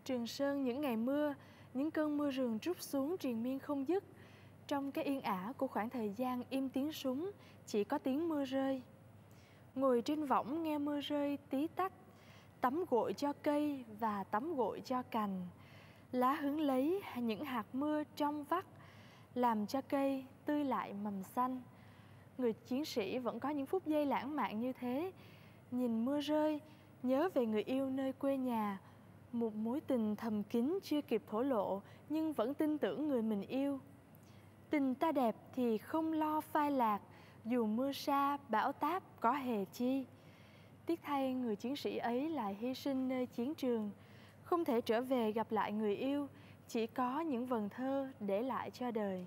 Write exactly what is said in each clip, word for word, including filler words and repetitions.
Trường Sơn những ngày mưa, những cơn mưa rườn trút xuống triền miên không dứt. Trong cái yên ả của khoảng thời gian im tiếng súng, chỉ có tiếng mưa rơi. Ngồi trên võng nghe mưa rơi tí tách, tắm gội cho cây và tắm gội cho cành. Lá hứng lấy những hạt mưa trong vắt, làm cho cây tươi lại mầm xanh. Người chiến sĩ vẫn có những phút giây lãng mạn như thế. Nhìn mưa rơi, nhớ về người yêu nơi quê nhà. Một mối tình thầm kín chưa kịp thổ lộ, nhưng vẫn tin tưởng người mình yêu. Tình ta đẹp thì không lo phai lạc, dù mưa sa bão táp có hề chi. Tiếc thay người chiến sĩ ấy lại hy sinh nơi chiến trường, không thể trở về gặp lại người yêu, chỉ có những vần thơ để lại cho đời.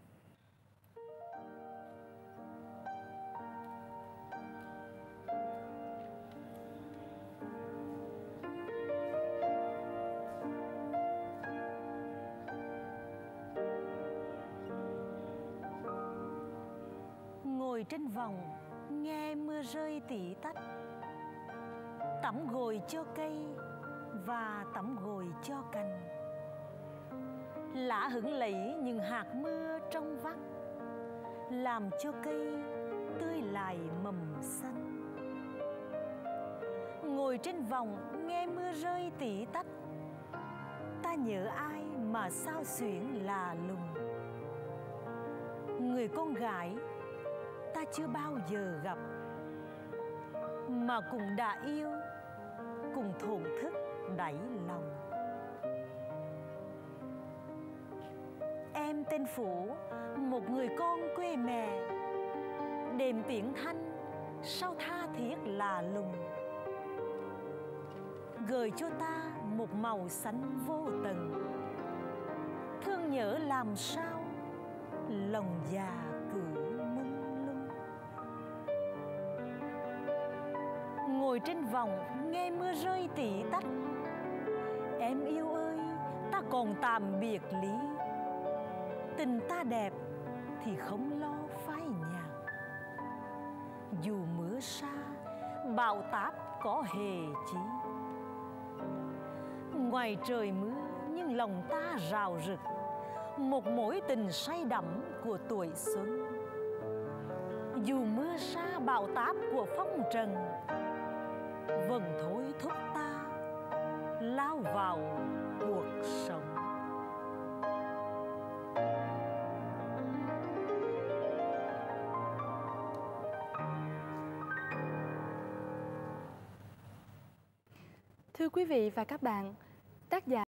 Ngồi trên võng nghe mưa rơi tỉ tách, tắm gội cho cây và tắm gội cho cành. Lá hứng lấy những hạt mưa trong vắt, làm cho cây tươi lại mầm xanh. Ngồi trên võng nghe mưa rơi tỉ tách, ta nhớ ai mà sao xuyến lạ lùng. Người con gái ta chưa bao giờ gặp, mà cũng đã yêu, cùng thổn thức đáy lòng. Em tên Phú, một người con quê mẹ, đềm tiếng thanh sao tha thiết lạ lùng, gửi cho ta một màu xanh vô tận. Thương nhớ làm sao lòng già cứ ngồi trên võng nghe mưa rơi tỉ tách. Em yêu ơi, ta còn tạm biệt lý, tình ta đẹp thì không lo phai nhạt. Dù mưa sa bão táp có hề chi, ngoài trời mưa nhưng lòng ta rào rực, một mối tình say đắm của tuổi xuân. Dù mưa sa bão táp của phong trần, vẫn thôi thúc ta lao vào cuộc sống. Thưa quý vị và các bạn, tác giả